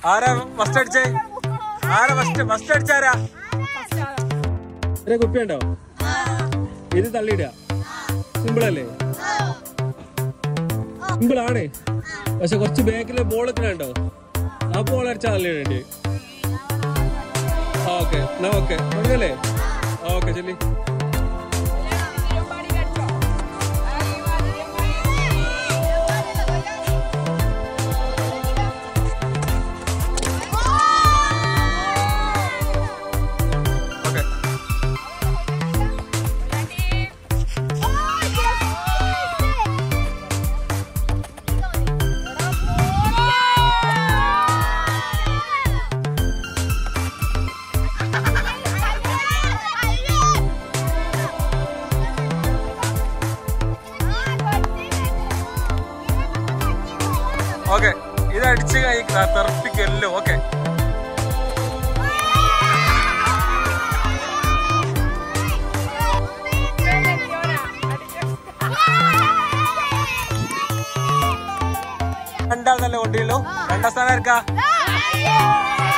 ആരാ ഫസ്റ്റ് അടിച്ചേ? ആരാ ഫസ്റ്റ് അടിച്ചാരാ? കുപ്പിയുണ്ടോ? ഇത് തള്ളിയിടുക. സിമ്പിളല്ലേ? സിമ്പിളാണ്. പക്ഷെ കുറച്ച് ബാക്കിലെ ബോളൊക്കെ ഉണ്ടോ? ആ ബോൾ അടിച്ചാൽ തള്ളിയിടേണ്ടി. ഓക്കെ എന്നാ ഓക്കെ തുടങ്ങല്ലേ? ഓക്കെ ചെല്ലി. ഓക്കെ ഇത് അടിച്ച് തെറപ്പിക്കല്ലോ. ഓക്കെ രണ്ടാമതല്ലേ കൊണ്ടില്ലോ? രണ്ടാം സ്ഥാനം ആർക്കാ?